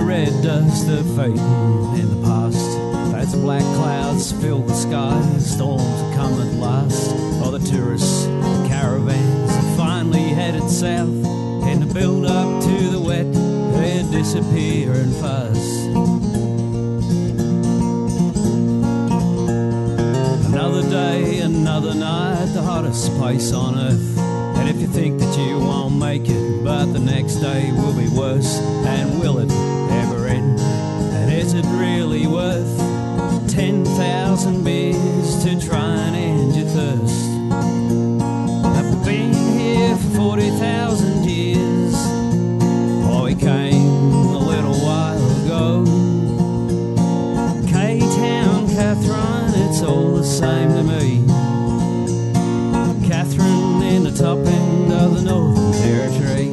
red dust of fate in the past. As black clouds fill the sky, storms have come at last. All the tourists, the caravans are finally headed south. In the build-up to the wet, they're disappearing fast. Another day, another night, the hottest place on earth. And if you think that you won't make it, but the next day will be worse, and will it ever end? And is it really worth 10,000 beers to try and end your thirst? I've been here for 40,000 years. Oh, we came a little while ago. KTown, Katherine, it's all the same to me. Katherine in the top end of the Northern Territory.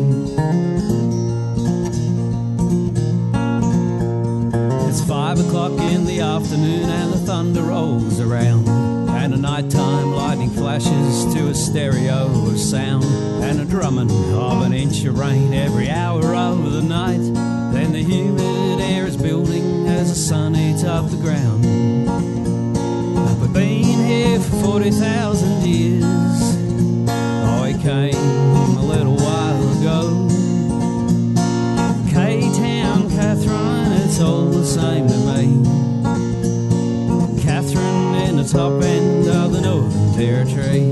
It's 5 o'clock in the afternoon and the thunder rolls around, and a nighttime lightning flashes to a stereo of sound, and a drumming of an inch of rain every hour of the night. Then the humid air is building as the sun eats up the ground. We've been here for 40,000 years. Oh, we came a little while ago. KTown, Katherine, it's all the same to me. Katherine in the top end of the Northern Territory.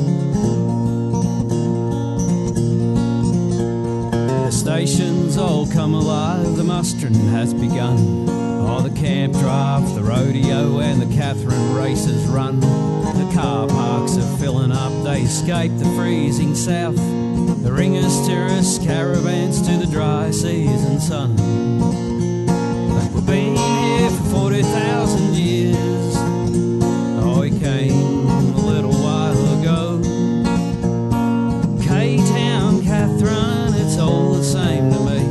The stations all come alive, the mustering has begun. Oh, the camp draft, the rodeo and the Katherine races run. The car parks are filling up, they escape the freezing south. The ringers, tourists, caravans to the dry season sun. But we've been here for 40,000 years. Oh, we came a little while ago. KTown, Katherine, it's all the same to me.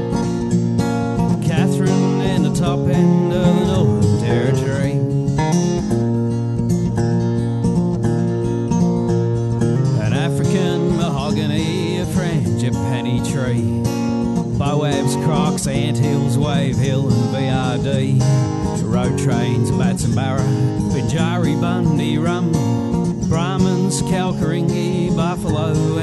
Katherine in the top end of the Northern Territory. An African mahogany, a frangipani tree. Boabs, Crocs, Anthills, Wave Hill and VRD. Road trains, Batsambarra, Binjari, Bundy, Rum. Brahmins, Kalkaringi, Buffalo